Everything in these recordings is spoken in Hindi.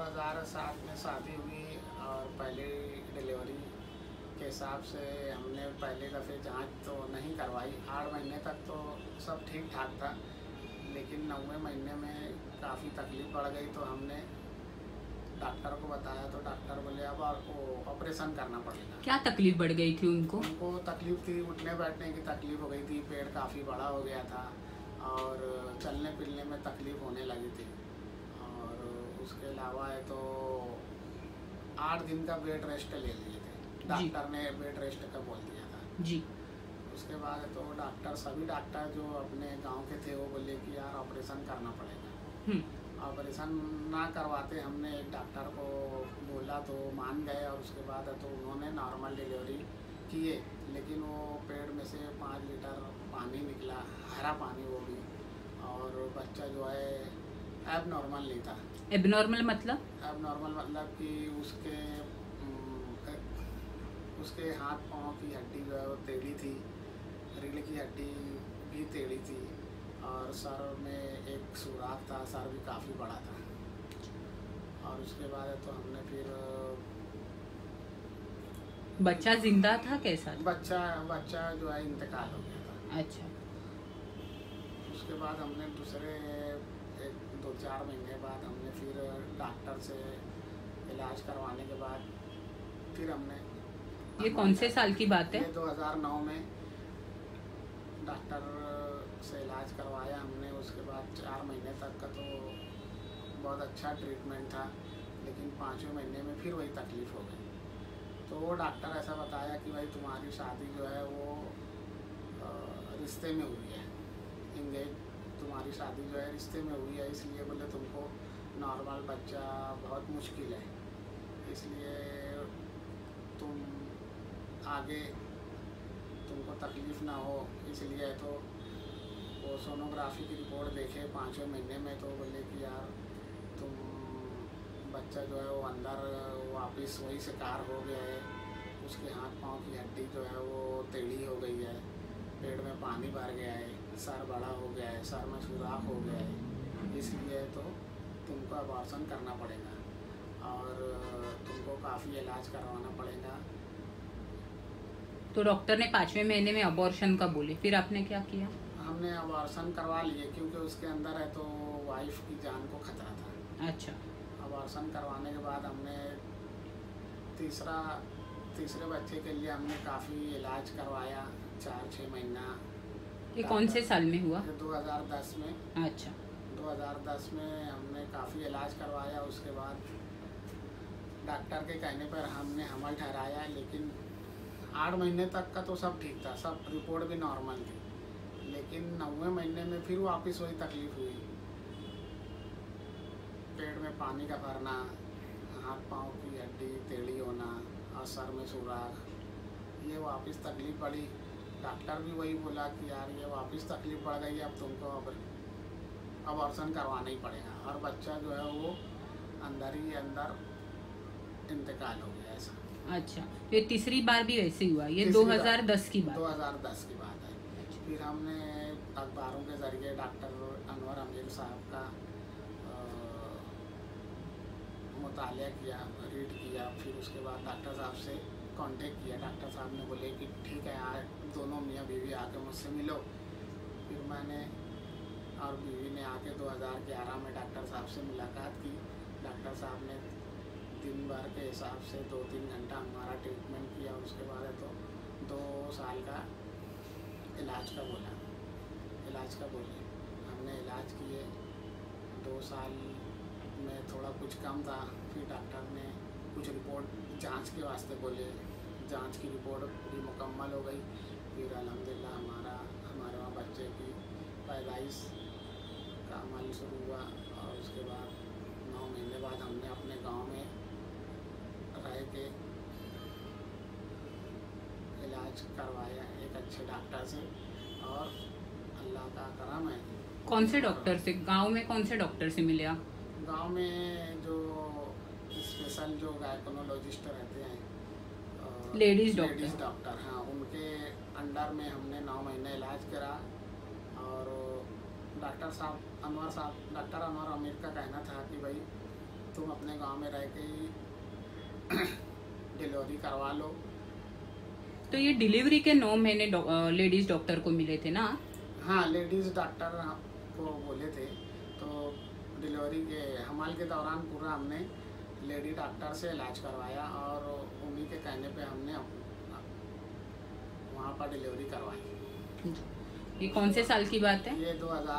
2007 में शादी हुई और पहले डिलीवरी के हिसाब से हमने पहले दफ़े जांच तो नहीं करवाई। 8 महीने तक तो सब ठीक ठाक था, लेकिन 9वें महीने में काफ़ी तकलीफ़ बढ़ गई तो हमने डॉक्टर को बताया तो डॉक्टर बोले अब आपको ऑपरेशन करना पड़ेगा। क्या तकलीफ बढ़ गई थी उनको? उनको तकलीफ़ थी, उठने बैठने की तकलीफ़ हो गई थी, पेट काफ़ी बड़ा हो गया था और चलने फिरने में तकलीफ़ होने लगी थी। और उसके अलावा है तो 8 दिन का बेड रेस्ट ले लिए थे, डॉक्टर ने बेड रेस्ट का बोल दिया था जी। उसके बाद तो सभी डॉक्टर जो अपने गांव के थे वो बोले कि यार ऑपरेशन करना पड़ेगा। ऑपरेशन ना करवाते हमने एक डॉक्टर को बोला तो मान गए और उसके बाद तो उन्होंने नॉर्मल डिलीवरी किए, लेकिन वो पेट में से 5 लीटर पानी निकला, हरा पानी वो भी, और बच्चा जो है एब नॉर्मल नहीं था। एबनॉर्मल मतलब? एबनॉर्मल मतलब कि उसके हाथ पाँव की हड्डी जो है वो टेढ़ी थी, रीढ़ की हड्डी भी टेढ़ी थी और सर में एक सुराख था, सर भी काफ़ी बड़ा था। और उसके बाद तो हमने फिर बच्चा जिंदा था कैसा? बच्चा जो है इंतकाल हो गया था। अच्छा। उसके बाद हमने दूसरे 2-4 महीने बाद हमने फिर डॉक्टर से इलाज करवाने के बाद फिर हमने, ये कौन से साल की बात है? ये 2009 में डॉक्टर से इलाज करवाया हमने। उसके बाद 4 महीने तक का तो बहुत अच्छा ट्रीटमेंट था, लेकिन 5वें महीने में फिर वही तकलीफ़ हो गई। तो वो डॉक्टर ऐसा बताया कि भाई तुम्हारी शादी जो है वो रिश्ते में हुई है, इंगेज तुम्हारी शादी जो है रिश्ते में हुई है, इसलिए बोले तुमको नॉर्मल बच्चा बहुत मुश्किल है, इसलिए तुम आगे तुमको तकलीफ़ ना हो, इसलिए तो वो सोनोग्राफी की रिपोर्ट देखे 5वें महीने में तो बोले कि यार तुम बच्चा जो है वो अंदर वापस वही शिकार हो गया है, उसके हाथ पाँव की हड्डी जो है वो टेढ़ी हो गई है, पेट में पानी भर गया है, सर बड़ा हो गया है, सर में सुराख हो गया है, इसलिए तो तुमको अबॉर्शन करना पड़ेगा और तुमको काफ़ी इलाज करवाना पड़ेगा। तो डॉक्टर ने 5वें महीने में अबॉर्शन का बोले, फिर आपने क्या किया? हमने अबॉर्शन करवा लिए क्योंकि उसके अंदर है तो वाइफ की जान को खतरा था। अच्छा। अबॉर्शन करवाने के बाद हमने तीसरे बच्चे के लिए हमने काफ़ी इलाज करवाया, 4-6 महीना। ये कौन से साल में हुआ? 2010 में। अच्छा। 2010 में हमने काफ़ी इलाज करवाया। उसके बाद डॉक्टर के कहने पर हमने हमल ठहराया, लेकिन 8 महीने तक का तो सब ठीक था, सब रिपोर्ट भी नॉर्मल थी, लेकिन 9वें महीने में फिर वापस वही तकलीफ़ हुई, पेट में पानी का भरना, हाथ पाँव की हड्डी टेढ़ी होना और सर में सुराख, ये वापस तकलीफ़ बढ़ी। डॉक्टर भी वही बोला कि यार ये वापस तकलीफ़ बढ़ गई, अब तुमको अबॉर्शन करवाना ही पड़ेगा, और बच्चा जो है वो अंदर ही अंदर इंतकाल हो गया ऐसा। अच्छा, तो ये तीसरी बार भी वैसे हुआ? ये 2010 की बात? 2010 की बात है। अच्छा। फिर हमने अखबारों के ज़रिए डॉक्टर अनवर अमीर साहब का मुतालिया किया, रीड किया, फिर उसके बाद डॉक्टर साहब से कांटेक्ट किया। डॉक्टर साहब ने बोले कि ठीक है यार, दोनों मियाँ बीवी आके मुझसे मिलो। फिर मैंने और बीवी ने आके 2011 में डॉक्टर साहब से मुलाकात की। डॉक्टर साहब ने दिन भर के हिसाब से 2-3 घंटा हमारा ट्रीटमेंट किया। उसके बाद तो 2 साल का इलाज का बोले। हमने इलाज किए, 2 साल में थोड़ा कुछ कम था, फिर डॉक्टर ने कुछ रिपोर्ट जांच के वास्ते बोले, जांच की रिपोर्ट पूरी मुकम्मल हो गई। फिर अल्हम्दुलिल्लाह हमारे वहाँ बच्चे की पैदाइश का अमल शुरू हुआ, और उसके बाद 9 महीने बाद हमने अपने गांव में रह के इलाज करवाया एक अच्छे डॉक्टर से, और अल्लाह का करम है। कौन से डॉक्टर से? गांव में कौन से डॉक्टर से मिले आप? गांव में जो स्पेशल जो गायकोनोलॉजिस्ट रहते हैं, लेडीज़ डॉक्टर, हाँ, उनके अंडर में हमने 9 महीने इलाज करा। और डॉक्टर अनवर अमीर का कहना था कि भाई तुम अपने गांव में रह के ही डिलीवरी करवा लो। तो ये डिलीवरी के 9 महीने लेडीज डॉक्टर को मिले थे ना? हाँ, लेडीज़ डॉक्टर को बोले थे। तो डिलीवरी के हमल के दौरान पूरा हमने लेडी डॉक्टर से इलाज करवाया और उन्हीं के कहने पे हमने वहाँ पर डिलीवरी करवाई। ये कौन से साल की बात है? ये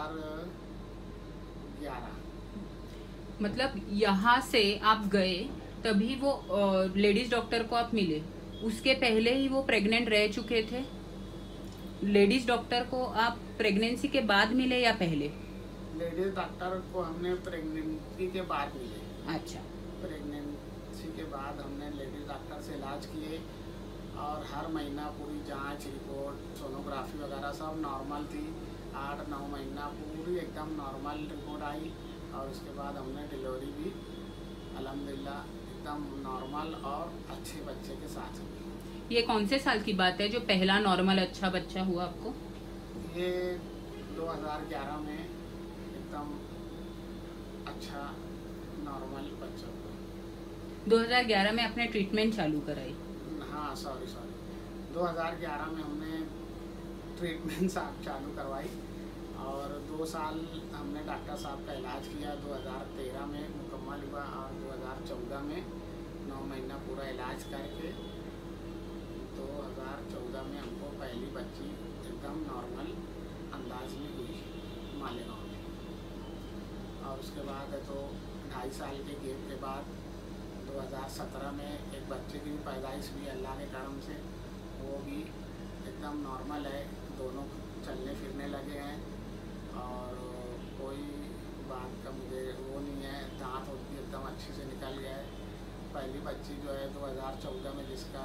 2011। मतलब यहाँ से आप गए तभी वो लेडीज डॉक्टर को आप मिले, उसके पहले ही वो प्रेग्नेंट रह चुके थे? लेडीज डॉक्टर को आप प्रेगनेंसी के बाद मिले या पहले? लेडीज डॉक्टर को हमने प्रेगनेंसी के बाद मिले। अच्छा। प्रेगनेंसी के बाद हमने लेडीज डॉक्टर से इलाज किए और हर महीना पूरी जांच रिपोर्ट सोनोग्राफी वगैरह सब नॉर्मल थी। 8-9 महीना पूरी एकदम नॉर्मल रिपोर्ट आई और उसके बाद हमने डिलीवरी भी अल्हम्दुलिल्लाह एकदम नॉर्मल और अच्छे बच्चे के साथ हुई। ये कौन से साल की बात है जो पहला नॉर्मल अच्छा बच्चा हुआ आपको? ये 2011 में एकदम अच्छा नॉर्मल बच्चा हुआ। 2011 में आपने ट्रीटमेंट चालू कराई? हाँ, सॉरी 2011 में हमने ट्रीटमेंट चालू करवाई और 2 साल हमने डॉक्टर साहब का इलाज किया। 2013 में मुकम्मल हुआ और 2014 में 9 महीना पूरा इलाज करके 2014 में हमको पहली बच्ची एकदम नॉर्मल अंदाज में हुई मालेगांव में। और उसके बाद तो 2.5 साल के गेप के बाद 2017 में एक बच्चे की भी पैदाइश हुई अल्लाह के करम से। वो भी एकदम नॉर्मल है, दोनों चलने फिरने लगे हैं और कोई बात का मुझे वो नहीं है। दांत भी एकदम अच्छे से निकल गया है। पहली बच्ची जो है 2014 में जिसका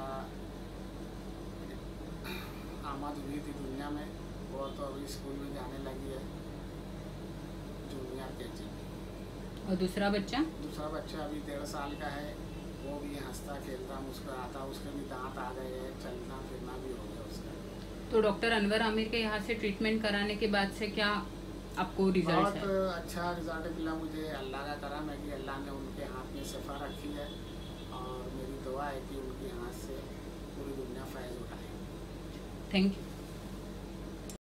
आमद हुई थी दुनिया में, वो तो अभी स्कूल में जाने लगी है, जूनियर केजी। और दूसरा बच्चा अभी 1.5 साल का है। वो भी हंसता खेलता मुस्कुराता, उसके भी दांत आ गए हैं, चलना फिरना भी हो गया उसका। तो डॉक्टर अनवर आमिर के यहाँ से ट्रीटमेंट कराने के बाद से क्या आपको रिजल्ट है? बहुत अच्छा रिजल्ट मिला मुझे। अल्लाह का करम है कि अल्लाह ने उनके हाथ में शिफा रखी है और मेरी दुआ है कि उनके हाथ से पूरी दुनिया फैज़ उठाए। Thank you.